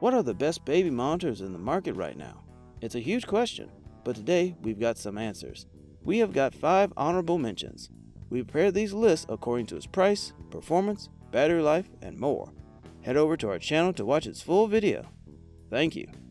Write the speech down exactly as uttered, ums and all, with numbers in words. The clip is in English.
What are the best baby monitors in the market right now? It's a huge question, but today we've got some answers. We have got five honorable mentions. We prepared these lists according to its price, performance, battery life, and more. Head over to our channel to watch its full video. Thank you.